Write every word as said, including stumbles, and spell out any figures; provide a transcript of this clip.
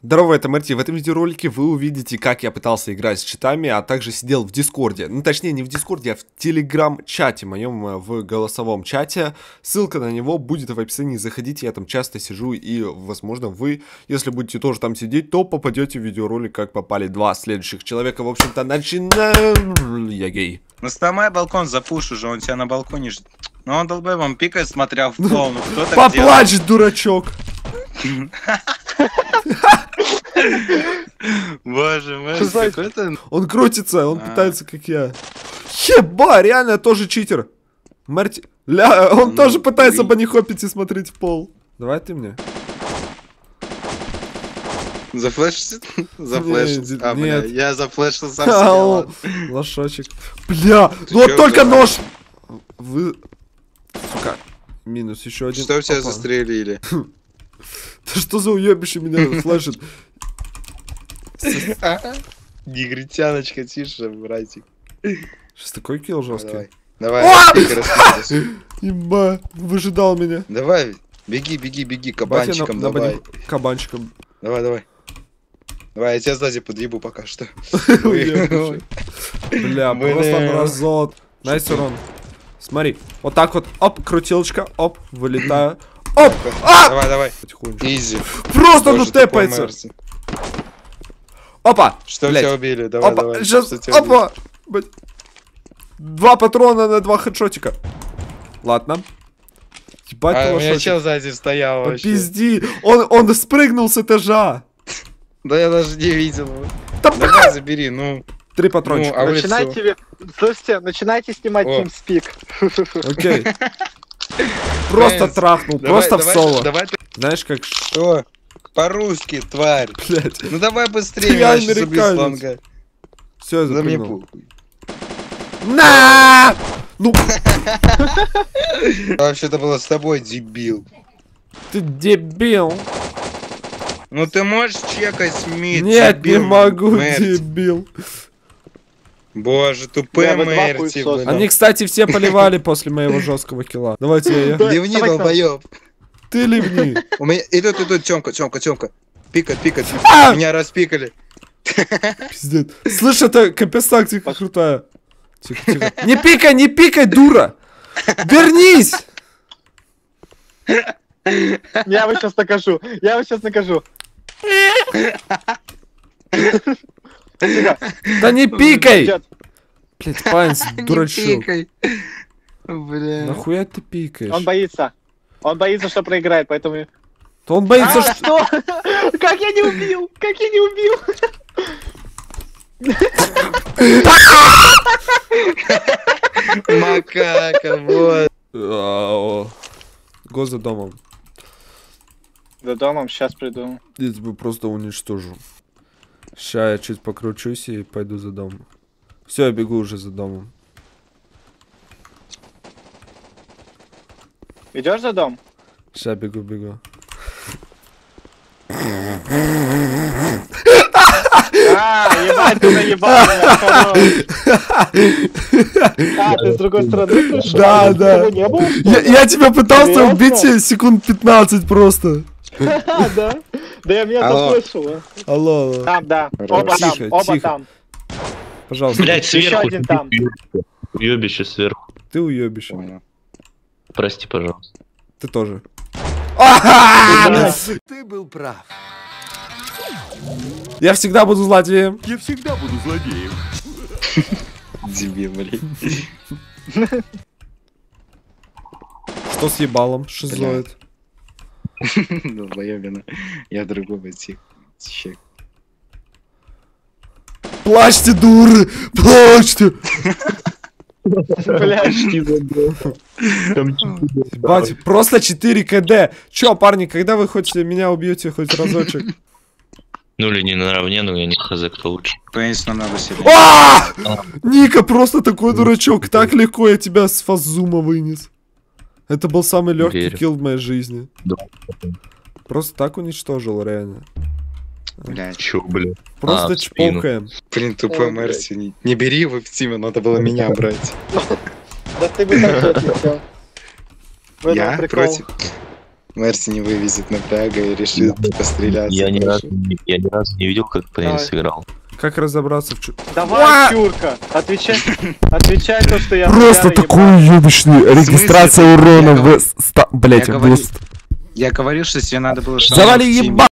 Здорово, это Марти. В этом видеоролике вы увидите, как я пытался играть с читами, а также сидел в Дискорде. Ну, точнее, не в Дискорде, а в Телеграм-чате моем, в голосовом чате. Ссылка на него будет в описании. Заходите, я там часто сижу, и, возможно, вы, если будете тоже там сидеть, то попадете в видеоролик, как попали два следующих человека. В общем-то, начинаем. Я гей. Ну, сломай балкон, запуш уже, он тебя на балконе ждет. Ну, он долбоебом пикает, смотря в пол, ну кто так делает? Поплачь, дурачок! Боже мой, какой-то... Он крутится, он пытается, как я. Еба, реально тоже читер. Марти... Ля, он тоже пытается банихопить и смотреть в пол. Давай ты мне. Зафлешился? Зафлешился. А, бля, нет. я зафлешился совсем. Лошочек. Бля, ну вот только нож. Вы... Сука. Минус еще один. Что тебя застрелили? Да что за уебище меня флешит? Негритяночка, тише, братик. Сейчас такой килл жесткий. Давай, Еба, выжидал меня. Давай, беги, беги, беги, кабанчиком, давай. Кабанчиком. Давай, давай. Давай, я тебя сзади подъебу пока что. Бля, просто мразот. Найс урон. Смотри, вот так вот, оп, крутилочка, оп, вылетаю. Оп! А! Давай, давай. Потихонечку. Изи. Просто ну тэпается. Опа! Что блядь. тебя убили? Давай, опа. давай. Сейчас, опа! Убили? Два патрона на два хедшотика. Ладно. Ебать, а, у меня чел сзади стоял вообще. Пизди! Он, он спрыгнул с этажа. Да я даже не видел его. Да, давай, забери, ну. Три патрончика. Ну, а начинайте, слушайте, начинайте снимать TeamSpeak. Окей. Просто трахнул, давай, просто давай, в соло. Давай, знаешь как... Что? По-русски, тварь. Блять. Ну давай быстрее, я сейчас убью слонга. Все, я да мне запрыгнул. похуй. На! Ну... Вообще-то было с тобой, дебил. Ты дебил. Ну ты можешь чекать мид? Нет, дебил, не могу, Мерти. дебил. Боже, тупые Мерти. Они, кстати, все поливали после моего жесткого килла. Давайте я. Ливни, долбоёб. Ты ливни. У меня идут, идут, Тёмка, Тёмка, Тёмка. Пикать, пикать. Меня распикали. Пиздец. Слышь, это капец тактика крутая. Тихо, тихо. Не пикай, не пикай, дура. Вернись. Я вас сейчас накажу. Я вас сейчас накажу. Да не пикай. Блять, парень, дурачок. Бля. Нахуя ты пикаешь? Он боится. Он боится, что проиграет, поэтому... То он боится, а, что? Как я не убил? Как я не убил? Макака, вот. Го за домом. За домом, сейчас приду. Я тебя просто уничтожу. Ща я чуть покручусь и пойду за домом. Все, я бегу уже за домом. Идешь за дом? Ща бегу, бегу. А, ебать, ты наебал меня, А, ты с другой стороны пришел? Да, да. Не было, я, я тебя пытался убить секунд пятнадцать просто. Да? Да я меня заслышала. Алло, алло. Там, да. Оба там, оба там. Пожалуйста. Блять, сверху. Еще один там. Уебище сверху. Ты уебище. Прости, пожалуйста. Ты тоже. Ты был прав. Я всегда буду злодеем. Я всегда буду злодеем. Дебил, блин. Что с ебалом? Шизоид. Долбоёбина. Я другого тихо. Плачьте, дуры! Плачьте! Бать, просто четыре КД. Чё, парни, когда вы хоть меня убьете хоть разочек? Ну или не наравне, но я не хз, кто лучше. Пенс намного сильнее. Ника, просто такой дурачок. Так легко я тебя с фазума вынес. Это был самый легкий килл в моей жизни. Просто так уничтожил, реально. Блядь. Чё, блядь? Просто а, чпокаем. Блин, тупой Мерси. Не, не бери его в Тима, надо было меня брать. Да ты бы так все. Я против. Мерси не вывезет напряга и решит постреляться. Я ни дальше. разу не, я ни разу не видел, как Давай. Пенис играл. Как разобраться в чу... Давай, Чурка, отвечай, отвечай то, что я... Просто тебя такую ебал. ёбищную смысле? регистрацию Я урона говорю- в... ста- Блять, я говорю- буст. Я говорил, что тебе надо было... Завали шагнуть в еба...